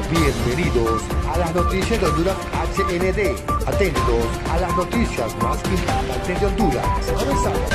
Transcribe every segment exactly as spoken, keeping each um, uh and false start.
Bienvenidos a las noticias de Honduras H N D. Atentos a las noticias más importantes de Honduras. Comenzamos.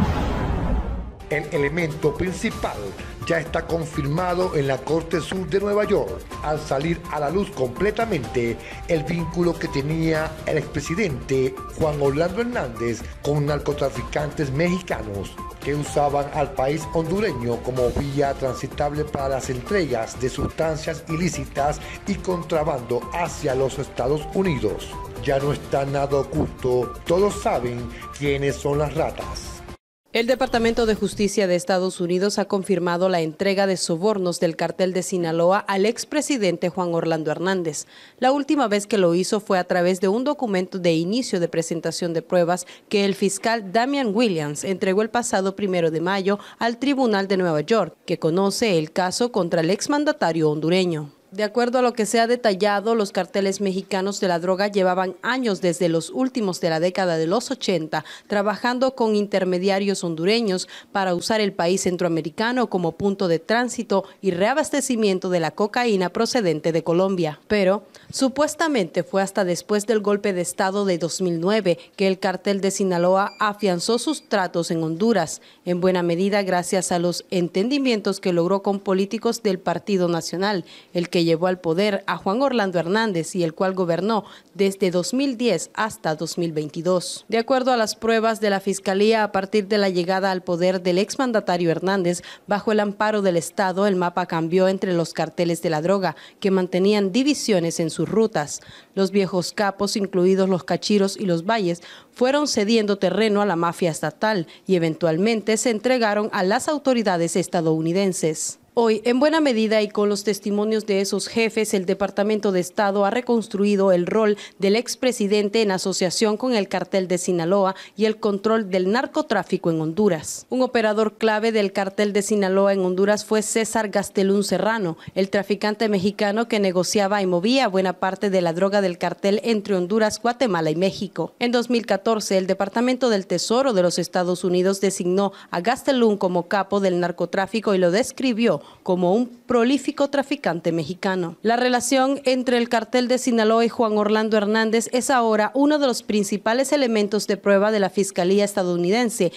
El elemento principal ya está confirmado en la Corte Sur de Nueva York, al salir a la luz completamente el vínculo que tenía el expresidente Juan Orlando Hernández con narcotraficantes mexicanos que usaban al país hondureño como vía transitable para las entregas de sustancias ilícitas y contrabando hacia los Estados Unidos. Ya no está nada oculto, todos saben quiénes son las ratas. El Departamento de Justicia de Estados Unidos ha confirmado la entrega de sobornos del cartel de Sinaloa al expresidente Juan Orlando Hernández. La última vez que lo hizo fue a través de un documento de inicio de presentación de pruebas que el fiscal Damian Williams entregó el pasado primero de mayo al Tribunal de Nueva York, que conoce el caso contra el exmandatario hondureño. De acuerdo a lo que se ha detallado, los carteles mexicanos de la droga llevaban años desde los últimos de la década de los ochenta trabajando con intermediarios hondureños para usar el país centroamericano como punto de tránsito y reabastecimiento de la cocaína procedente de Colombia. Pero supuestamente fue hasta después del golpe de Estado de dos mil nueve que el cartel de Sinaloa afianzó sus tratos en Honduras, en buena medida gracias a los entendimientos que logró con políticos del Partido Nacional, el que que llevó al poder a Juan Orlando Hernández y el cual gobernó desde dos mil diez hasta dos mil veintidós. De acuerdo a las pruebas de la Fiscalía, a partir de la llegada al poder del exmandatario Hernández, bajo el amparo del Estado, el mapa cambió entre los carteles de la droga, que mantenían divisiones en sus rutas. Los viejos capos, incluidos los Cachiros y los Valles, fueron cediendo terreno a la mafia estatal y eventualmente se entregaron a las autoridades estadounidenses. Hoy, en buena medida y con los testimonios de esos jefes, el Departamento de Estado ha reconstruido el rol del expresidente en asociación con el cartel de Sinaloa y el control del narcotráfico en Honduras. Un operador clave del cartel de Sinaloa en Honduras fue César Gastelum Serrano, el traficante mexicano que negociaba y movía buena parte de la droga del cartel entre Honduras, Guatemala y México. En dos mil catorce, el Departamento del Tesoro de los Estados Unidos designó a Gastelum como capo del narcotráfico y lo describió como un prolífico traficante mexicano. La relación entre el cartel de Sinaloa y Juan Orlando Hernández es ahora uno de los principales elementos de prueba de la Fiscalía estadounidense.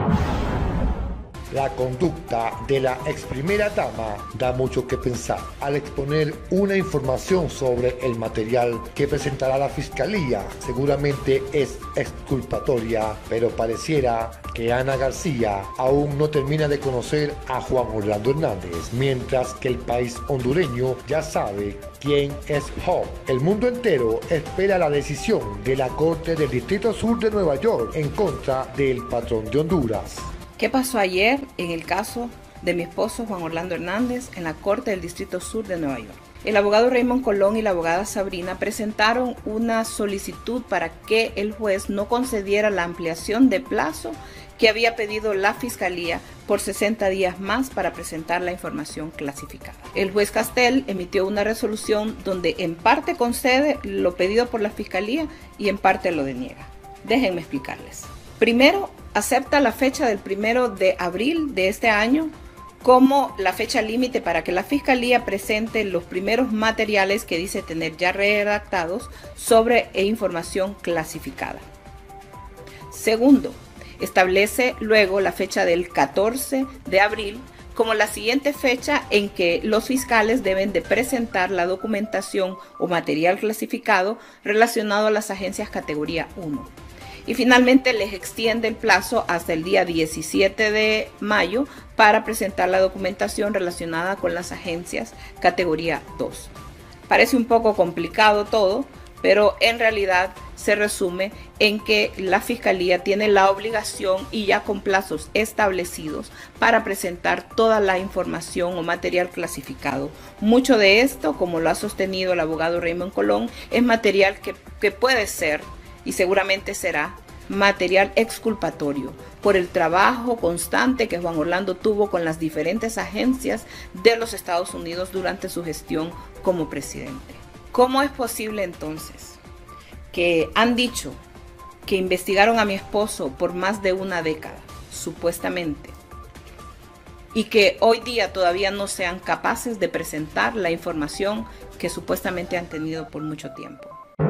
La conducta de la ex primera dama da mucho que pensar. Al exponer una información sobre el material que presentará la Fiscalía, seguramente es exculpatoria, pero pareciera que Ana García aún no termina de conocer a Juan Orlando Hernández, mientras que el país hondureño ya sabe quién es Job. El mundo entero espera la decisión de la Corte del Distrito Sur de Nueva York en contra del patrón de Honduras. ¿Qué pasó ayer en el caso de mi esposo Juan Orlando Hernández en la Corte del Distrito Sur de Nueva York? El abogado Raymond Colón y la abogada Sabrina presentaron una solicitud para que el juez no concediera la ampliación de plazo que había pedido la Fiscalía por sesenta días más para presentar la información clasificada. El juez Castel emitió una resolución donde en parte concede lo pedido por la Fiscalía y en parte lo deniega. Déjenme explicarles. Primero, acepta la fecha del primero de abril de este año como la fecha límite para que la Fiscalía presente los primeros materiales que dice tener ya redactados sobre e información clasificada. Segundo, establece luego la fecha del catorce de abril como la siguiente fecha en que los fiscales deben de presentar la documentación o material clasificado relacionado a las agencias categoría uno. Y finalmente les extiende el plazo hasta el día diecisiete de mayo para presentar la documentación relacionada con las agencias categoría dos. Parece un poco complicado todo, pero en realidad se resume en que la Fiscalía tiene la obligación y ya con plazos establecidos para presentar toda la información o material clasificado. Mucho de esto, como lo ha sostenido el abogado Raymond Colón, es material que, que puede ser y seguramente será material exculpatorio por el trabajo constante que Juan Orlando tuvo con las diferentes agencias de los Estados Unidos durante su gestión como presidente. ¿Cómo es posible entonces que han dicho que investigaron a mi esposo por más de una década, supuestamente, y que hoy día todavía no sean capaces de presentar la información que supuestamente han tenido por mucho tiempo.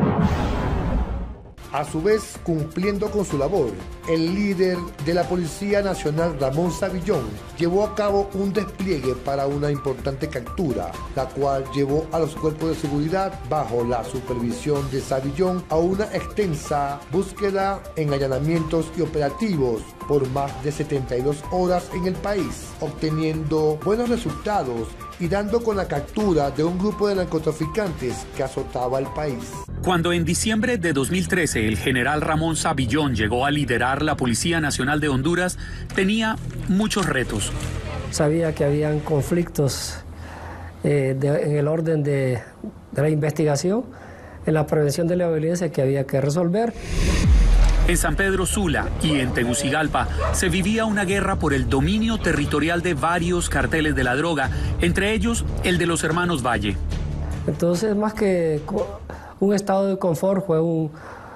A su vez, cumpliendo con su labor, el líder de la Policía Nacional, Ramón Savillón, llevó a cabo un despliegue para una importante captura, la cual llevó a los cuerpos de seguridad, bajo la supervisión de Savillón, a una extensa búsqueda en allanamientos y operativos por más de setenta y dos horas en el país, obteniendo buenos resultados y dando con la captura de un grupo de narcotraficantes que azotaba el país. Cuando en diciembre de dos mil trece el general Ramón Savillón llegó a liderar la Policía Nacional de Honduras, tenía muchos retos. Sabía que habían conflictos eh, de, en el orden de, de la investigación, en la prevención de la violencia que había que resolver. En San Pedro Sula y en Tegucigalpa se vivía una guerra por el dominio territorial de varios carteles de la droga, entre ellos el de los hermanos Valle. Entonces, más que un estado de confort, fue un,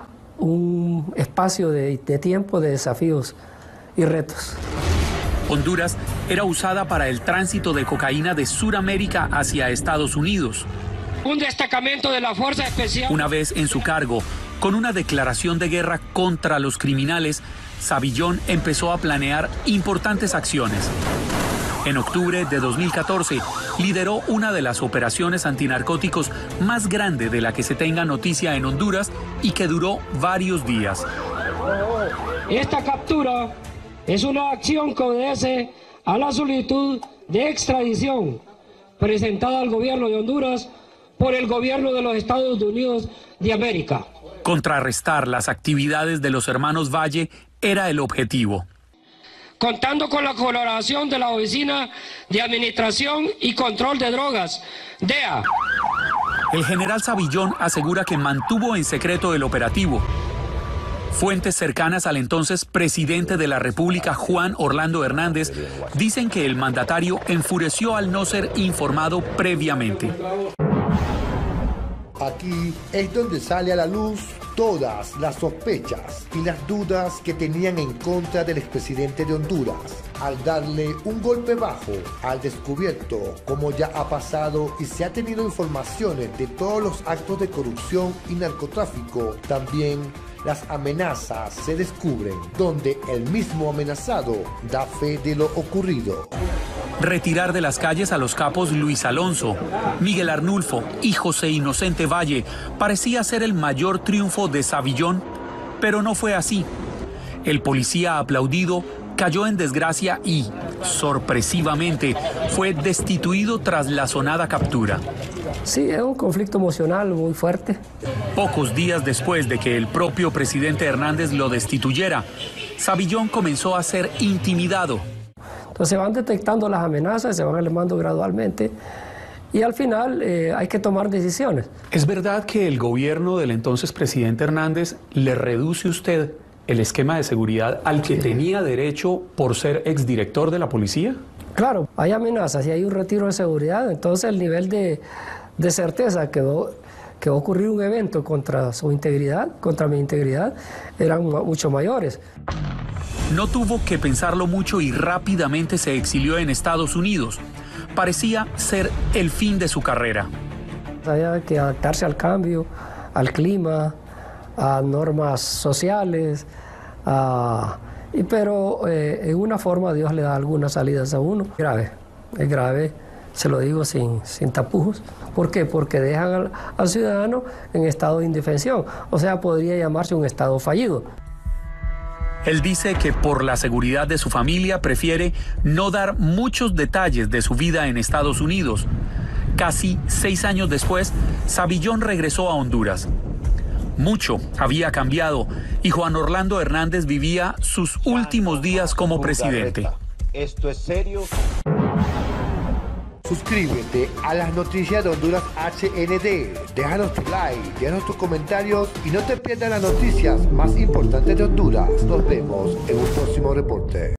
un espacio de, de tiempo de desafíos y retos. Honduras era usada para el tránsito de cocaína de Sudamérica hacia Estados Unidos. Un destacamento de la Fuerza Especial. Una vez en su cargo, con una declaración de guerra contra los criminales, Savillón empezó a planear importantes acciones. En octubre de dos mil catorce, lideró una de las operaciones antinarcóticos más grande de la que se tenga noticia en Honduras y que duró varios días. Esta captura es una acción que obedece a la solicitud de extradición presentada al gobierno de Honduras por el gobierno de los Estados Unidos de América. Contrarrestar las actividades de los hermanos Valle era el objetivo. Contando con la colaboración de la Oficina de Administración y Control de Drogas, D E A. El general Savillón asegura que mantuvo en secreto el operativo. Fuentes cercanas al entonces presidente de la República, Juan Orlando Hernández, dicen que el mandatario enfureció al no ser informado previamente. Aquí es donde sale a la luz todas las sospechas y las dudas que tenían en contra del expresidente de Honduras, al darle un golpe bajo al descubierto, como ya ha pasado y se ha tenido informaciones de todos los actos de corrupción y narcotráfico. También las amenazas se descubren, donde el mismo amenazado da fe de lo ocurrido. Retirar de las calles a los capos Luis Alonso, Miguel Arnulfo y José Inocente Valle parecía ser el mayor triunfo de Savillón, pero no fue así. El policía aplaudido cayó en desgracia y, sorpresivamente, fue destituido tras la sonada captura. Sí, es un conflicto emocional muy fuerte. Pocos días después de que el propio presidente Hernández lo destituyera, Savillón comenzó a ser intimidado. Entonces se van detectando las amenazas, se van elevando gradualmente y al final eh, hay que tomar decisiones. ¿Es verdad que el gobierno del entonces presidente Hernández le reduce a usted el esquema de seguridad al que tenía derecho por ser exdirector de la policía? Claro, hay amenazas y hay un retiro de seguridad, entonces el nivel de, de certeza que va, que va a ocurrir un evento contra su integridad, contra mi integridad, eran mucho mayores. No tuvo que pensarlo mucho y rápidamente se exilió en Estados Unidos. Parecía ser el fin de su carrera. Había que adaptarse al cambio, al clima, a normas sociales, a, y, pero eh, en una forma Dios le da algunas salidas a uno. Grave, es grave, se lo digo sin, sin tapujos. ¿Por qué? Porque dejan al, al ciudadano en estado de indefensión, o sea, podría llamarse un estado fallido. Él dice que por la seguridad de su familia prefiere no dar muchos detalles de su vida en Estados Unidos. Casi seis años después, Savillón regresó a Honduras. Mucho había cambiado y Juan Orlando Hernández vivía sus últimos días como presidente. Esto es serio. Suscríbete a las noticias de Honduras H N D, déjanos tu like, déjanos tus comentarios y no te pierdas las noticias más importantes de Honduras. Nos vemos en un próximo reporte.